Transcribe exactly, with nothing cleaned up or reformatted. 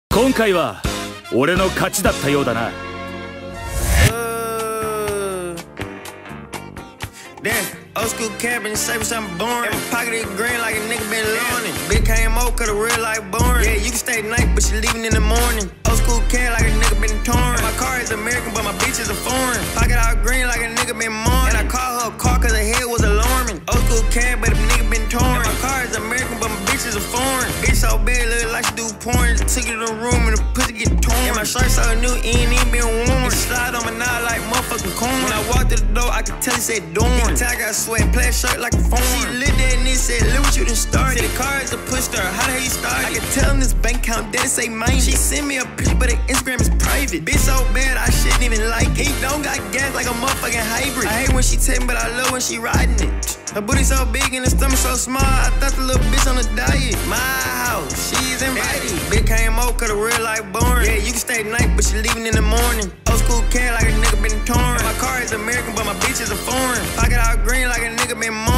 今回は俺の勝ちだったようだな。 Old school cabin, say something boring. In my pocket is green like a nigga been loaning. Big came out cause the real life boring. Yeah, you can stay night, but you leaving in the morning. Old school can like a nigga been torn. And my car is American, but my bitch is a foreign. Pocket all green like a nigga been mourning. And I call her a car cause her head was alarming. Old school can, but a nigga been torn. And my car is American, but my bitch is a foreign. Bitch so big, look like she do porn. Just took it to the room and the pussy get torn. And my shirt so new, it ain't even been worn. It slide on my knot like motherfucking corn. When I walked through the door, I could tell he said dorm. I got sweat, play a shirt like a phone. She lit there and said, look what you done started. The car is a push star, how the hell you started? I can tell him this bank account that it say mine. She sent me a picture, but her Instagram is private. Bitch so bad, I shouldn't even like it. He don't got gas like a motherfucking hybrid. I hate when she take me, but I love when she riding it. Her booty so big and her stomach so small, I thought the little bitch on a diet. My house, she's invited. Big came out cause the real life boring. Yeah, you can stay night, but you leaving in the morning. Old school can like a nigga been torn. My car is American, but my bitch is a foreign. Pocket all green like a nigga been